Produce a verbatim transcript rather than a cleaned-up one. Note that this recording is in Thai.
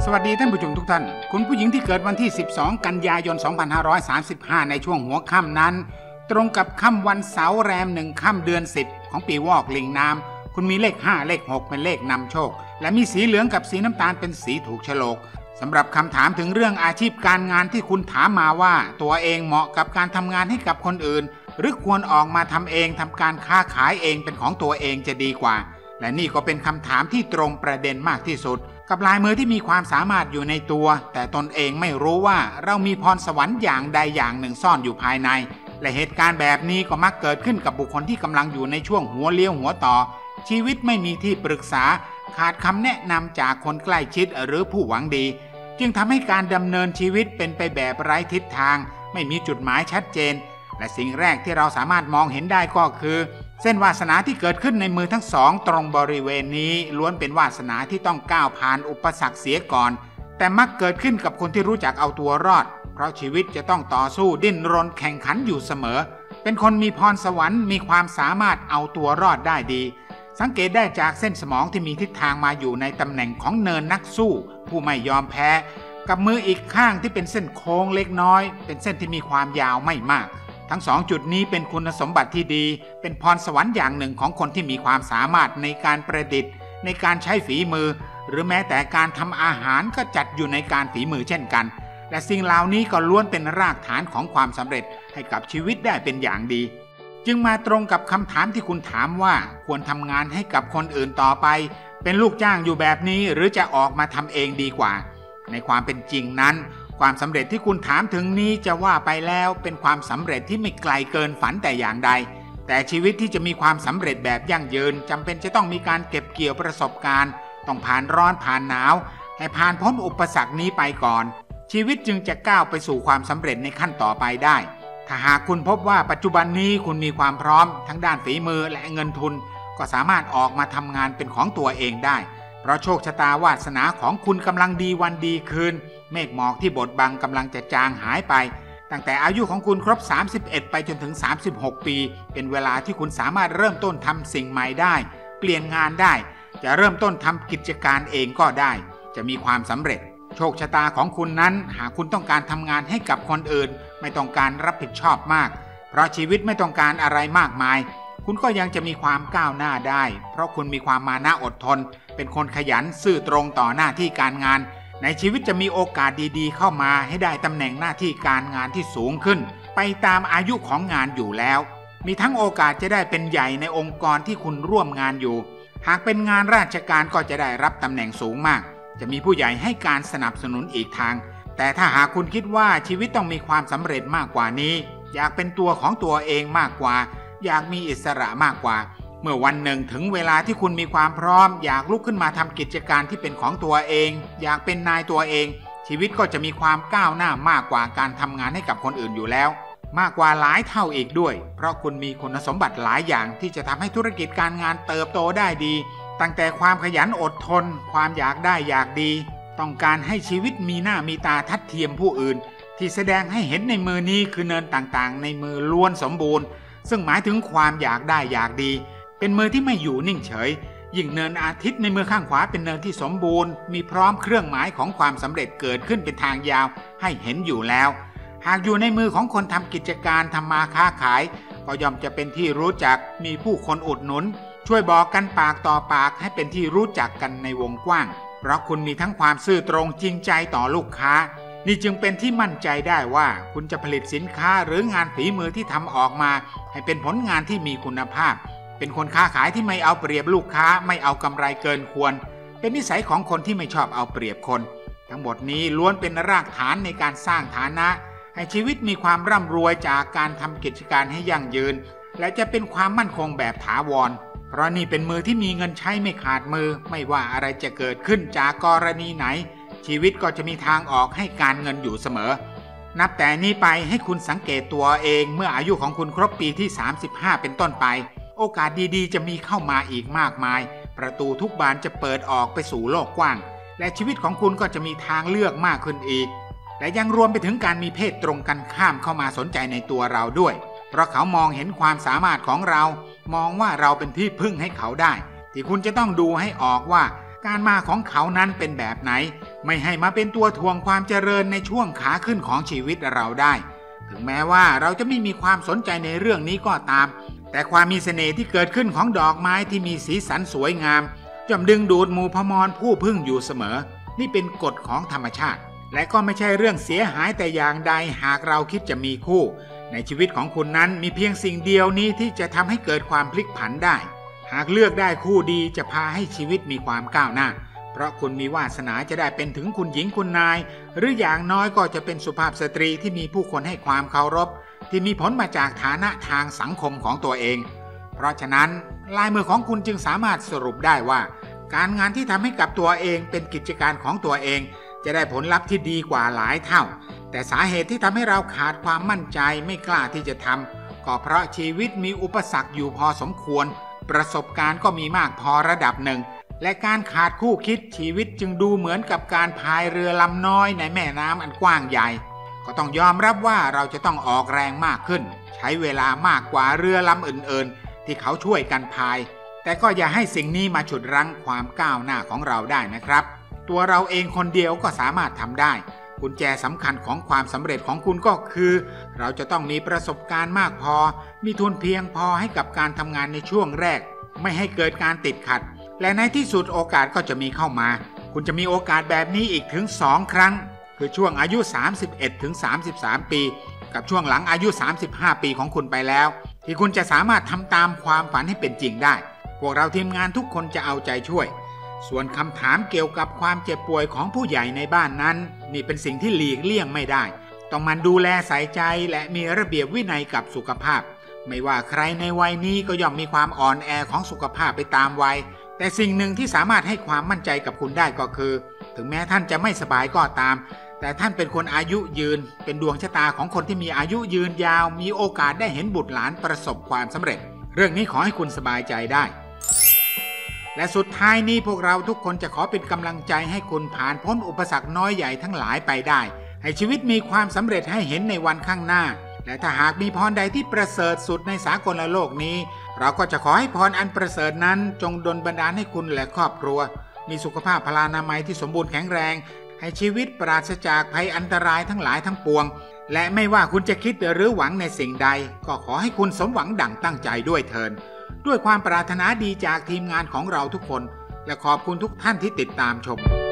สวัสดีท่านผู้ชมทุกท่านคุณผู้หญิงที่เกิดวันที่สิบสองกันยายนสองพันห้าร้อยสามสิบห้าในช่วงหัวค่ำนั้นตรงกับค่ำวันเสาร์แรมหนึ่งค่ำเดือนสิบของปีวอกลิงน้ำคุณมีเลขห้าเลขหกเป็นเลขนำโชคและมีสีเหลืองกับสีน้ำตาลเป็นสีถูกโฉลกสำหรับคำถามถึงเรื่องอาชีพการงานที่คุณถามมาว่าตัวเองเหมาะกับการทำงานให้กับคนอื่นหรือควรออกมาทำเองทำการค้าขายเองเป็นของตัวเองจะดีกว่าและนี่ก็เป็นคำถามที่ตรงประเด็นมากที่สุดกับลายมือที่มีความสามารถอยู่ในตัวแต่ตนเองไม่รู้ว่าเรามีพรสวรรค์อย่างใดอย่างหนึ่งซ่อนอยู่ภายในและเหตุการณ์แบบนี้ก็มักเกิดขึ้นกับบุคคลที่กำลังอยู่ในช่วงหัวเลี้ยวหัวต่อชีวิตไม่มีที่ปรึกษาขาดคำแนะนำจากคนใกล้ชิดหรือผู้หวังดีจึงทำให้การดำเนินชีวิตเป็นไปแบบไร้ทิศทางไม่มีจุดหมายชัดเจนและสิ่งแรกที่เราสามารถมองเห็นได้ก็คือเส้นวาสนาที่เกิดขึ้นในมือทั้งสองตรงบริเวณนี้ล้วนเป็นวาสนาที่ต้องก้าวผ่านอุปสรรคเสียก่อนแต่มักเกิดขึ้นกับคนที่รู้จักเอาตัวรอดเพราะชีวิตจะต้องต่อสู้ดิ้นรนแข่งขันอยู่เสมอเป็นคนมีพรสวรรค์มีความสามารถเอาตัวรอดได้ดีสังเกตได้จากเส้นสมองที่มีทิศทางมาอยู่ในตำแหน่งของเนินนักสู้ผู้ไม่ยอมแพ้กับมืออีกข้างที่เป็นเส้นโค้งเล็กน้อยเป็นเส้นที่มีความยาวไม่มากทั้งสองจุดนี้เป็นคุณสมบัติที่ดีเป็นพรสวรรค์อย่างหนึ่งของคนที่มีความสามารถในการประดิษฐ์ในการใช้ฝีมือหรือแม้แต่การทำอาหารก็จัดอยู่ในการฝีมือเช่นกันและสิ่งเหล่านี้ก็ล้วนเป็นรากฐานของความสำเร็จให้กับชีวิตได้เป็นอย่างดีจึงมาตรงกับคำถามที่คุณถามว่าควรทำงานให้กับคนอื่นต่อไปเป็นลูกจ้างอยู่แบบนี้หรือจะออกมาทำเองดีกว่าในความเป็นจริงนั้นความสำเร็จที่คุณถามถึงนี้จะว่าไปแล้วเป็นความสำเร็จที่ไม่ไกลเกินฝันแต่อย่างใดแต่ชีวิตที่จะมีความสำเร็จแบบยั่งยืนจำเป็นจะต้องมีการเก็บเกี่ยวประสบการณ์ต้องผ่านร้อนผ่านหนาวให้ผ่านพ้นอุปสรรคนี้ไปก่อนชีวิตจึงจะก้าวไปสู่ความสำเร็จในขั้นต่อไปได้ถ้าหากคุณพบว่าปัจจุบันนี้คุณมีความพร้อมทั้งด้านฝีมือและเงินทุนก็สามารถออกมาทำงานเป็นของตัวเองได้เพราะโชคชะตาวาสนาของคุณกำลังดีวันดีคืนเมฆหมอกที่บดบังกำลังจะจางหายไปตั้งแต่อายุของคุณครบสามสิบเอ็ดไปจนถึงสามสิบหกปีเป็นเวลาที่คุณสามารถเริ่มต้นทำสิ่งใหม่ได้เปลี่ยนงานได้จะเริ่มต้นทำกิจการเองก็ได้จะมีความสำเร็จโชคชะตาของคุณนั้นหากคุณต้องการทำงานให้กับคนอื่นไม่ต้องการรับผิดชอบมากเพราะชีวิตไม่ต้องการอะไรมากมายคุณก็ยังจะมีความก้าวหน้าได้เพราะคุณมีความมานะอดทนเป็นคนขยันซื่อตรงต่อหน้าที่การงานในชีวิตจะมีโอกาสดีๆเข้ามาให้ได้ตำแหน่งหน้าที่การงานที่สูงขึ้นไปตามอายุของงานอยู่แล้วมีทั้งโอกาสจะได้เป็นใหญ่ในองค์กรที่คุณร่วมงานอยู่หากเป็นงานราชการก็จะได้รับตำแหน่งสูงมากจะมีผู้ใหญ่ให้การสนับสนุนอีกทางแต่ถ้าหากคุณคิดว่าชีวิตต้องมีความสำเร็จมากกว่านี้อยากเป็นตัวของตัวเองมากกว่าอยากมีอิสระมากกว่าเมื่อวันหนึ่งถึงเวลาที่คุณมีความพร้อมอยากลุกขึ้นมาทำกิจการที่เป็นของตัวเองอยากเป็นนายตัวเองชีวิตก็จะมีความก้าวหน้ามากกว่าการทำงานให้กับคนอื่นอยู่แล้วมากกว่าหลายเท่าอีกด้วยเพราะคุณมีคุณสมบัติหลายอย่างที่จะทำให้ธุรกิจการงานเติบโตได้ดีตั้งแต่ความขยันอดทนความอยากได้อยากดีต้องการให้ชีวิตมีหน้ามีตาทัดเทียมผู้อื่นที่แสดงให้เห็นในมือนี้คือเนินต่างๆในมือล้วนสมบูรณ์ซึ่งหมายถึงความอยากได้อยากดีเป็นมือที่ไม่อยู่นิ่งเฉยยิ่งเนินอาทิตย์ในมือข้างขวาเป็นเนินที่สมบูรณ์มีพร้อมเครื่องหมายของความสำเร็จเกิดขึ้นเป็นทางยาวให้เห็นอยู่แล้วหากอยู่ในมือของคนทำกิจการทำมาค้าขายก็ย่อมจะเป็นที่รู้จักมีผู้คนอุดหนุนช่วยบอกกันปากต่อปากให้เป็นที่รู้จักกันในวงกว้างเพราะคุณมีทั้งความซื่อตรงจริงใจต่อลูกค้านี่จึงเป็นที่มั่นใจได้ว่าคุณจะผลิตสินค้าหรืองานฝีมือที่ทำออกมาให้เป็นผลงานที่มีคุณภาพเป็นคนค้าขายที่ไม่เอาเปรียบลูกค้าไม่เอากำไรเกินควรเป็นนิสัยของคนที่ไม่ชอบเอาเปรียบคนทั้งหมดนี้ล้วนเป็นรากฐานในการสร้างฐานะให้ชีวิตมีความร่ำรวยจากการทำกิจการให้ยั่งยืนและจะเป็นความมั่นคงแบบถาวรเพราะนี่เป็นมือที่มีเงินใช้ไม่ขาดมือไม่ว่าอะไรจะเกิดขึ้นจากกรณีไหนชีวิตก็จะมีทางออกให้การเงินอยู่เสมอนับแต่นี้ไปให้คุณสังเกตตัวเองเมื่ออายุของคุณครบปีที่สามสิบห้าเป็นต้นไปโอกาสดีๆจะมีเข้ามาอีกมากมายประตูทุกบานจะเปิดออกไปสู่โลกกว้างและชีวิตของคุณก็จะมีทางเลือกมากขึ้นอีกและยังรวมไปถึงการมีเพศตรงกันข้ามเข้ามาสนใจในตัวเราด้วยเพราะเขามองเห็นความสามารถของเรามองว่าเราเป็นที่พึ่งให้เขาได้ที่คุณจะต้องดูให้ออกว่า การมาของเขานั้นเป็นแบบไหนไม่ให้มาเป็นตัวทวงความเจริญในช่วงขาขึ้นของชีวิตเราได้ถึงแม้ว่าเราจะไม่มีความสนใจในเรื่องนี้ก็ตามแต่ความมีเสน่ห์ที่เกิดขึ้นของดอกไม้ที่มีสีสันสวยงามย่อมดึงดูดหมู่พมรผู้พึ่งอยู่เสมอนี่เป็นกฎของธรรมชาติและก็ไม่ใช่เรื่องเสียหายแต่อย่างใดหากเราคิดจะมีคู่ในชีวิตของคุณนั้นมีเพียงสิ่งเดียวนี้ที่จะทำให้เกิดความพลิกผันได้หากเลือกได้คู่ดีจะพาให้ชีวิตมีความก้าวหน้าเพราะคุณมีวาสนาจะได้เป็นถึงคุณหญิงคุณนายหรืออย่างน้อยก็จะเป็นสุภาพสตรีที่มีผู้คนให้ความเคารพที่มีผลมาจากฐานะทางสังคมของตัวเองเพราะฉะนั้นลายมือของคุณจึงสามารถสรุปได้ว่าการงานที่ทำให้กับตัวเองเป็นกิจการของตัวเองจะได้ผลลัพธ์ที่ดีกว่าหลายเท่าแต่สาเหตุที่ทำให้เราขาดความมั่นใจไม่กล้าที่จะทำก็เพราะชีวิตมีอุปสรรคอยู่พอสมควรประสบการณ์ก็มีมากพอระดับหนึ่งและการขาดคู่คิดชีวิตจึงดูเหมือนกับการพายเรือลำน้อยในแม่น้ำอันกว้างใหญ่ก็ต้องยอมรับว่าเราจะต้องออกแรงมากขึ้นใช้เวลามากกว่าเรือลำอื่นๆที่เขาช่วยกันพายแต่ก็อย่าให้สิ่งนี้มาฉุดรั้งความก้าวหน้าของเราได้นะครับตัวเราเองคนเดียวก็สามารถทำได้กุญแจสำคัญของความสำเร็จของคุณก็คือเราจะต้องมีประสบการณ์มากพอมีทุนเพียงพอให้กับการทำงานในช่วงแรกไม่ให้เกิดการติดขัดและในที่สุดโอกาสก็จะมีเข้ามาคุณจะมีโอกาสแบบนี้อีกถึงสองครั้งคือช่วงอายุ สามสิบเอ็ดถึงสามสิบสาม ปีกับช่วงหลังอายุ สามสิบห้า ปีของคุณไปแล้วที่คุณจะสามารถทำตามความฝันให้เป็นจริงได้พวกเราทีมงานทุกคนจะเอาใจช่วยส่วนคำถามเกี่ยวกับความเจ็บป่วยของผู้ใหญ่ในบ้านนั้นนี่เป็นสิ่งที่หลีกเลี่ยงไม่ได้ต้องมันดูแลใส่ใจและมีระเบียบวินัยกับสุขภาพไม่ว่าใครในวัยนี้ก็ย่อมมีความอ่อนแอของสุขภาพไปตามวัยแต่สิ่งหนึ่งที่สามารถให้ความมั่นใจกับคุณได้ก็คือถึงแม้ท่านจะไม่สบายก็ตามแต่ท่านเป็นคนอายุยืนเป็นดวงชะตาของคนที่มีอายุยืนยาวมีโอกาสได้เห็นบุตรหลานประสบความสำเร็จเรื่องนี้ขอให้คุณสบายใจได้และสุดท้ายนี้พวกเราทุกคนจะขอเป็นกำลังใจให้คุณผ่านพ้นอุปสรรคน้อยใหญ่ทั้งหลายไปได้ให้ชีวิตมีความสำเร็จให้เห็นในวันข้างหน้าและถ้าหากมีพรใดที่ประเสริฐสุดในสากลโลกนี้เราก็จะขอให้พรอันประเสริฐนั้นจงดลบันดาลให้คุณและครอบครัวมีสุขภาพพลานามัยที่สมบูรณ์แข็งแรงให้ชีวิตปราศจากภัยอันตรายทั้งหลายทั้งปวงและไม่ว่าคุณจะคิดหรือหวังในสิ่งใดก็ขอให้คุณสมหวังดั่งตั้งใจด้วยเถิดด้วยความปรารถนาดีจากทีมงานของเราทุกคนและขอบคุณทุกท่านที่ติดตามชม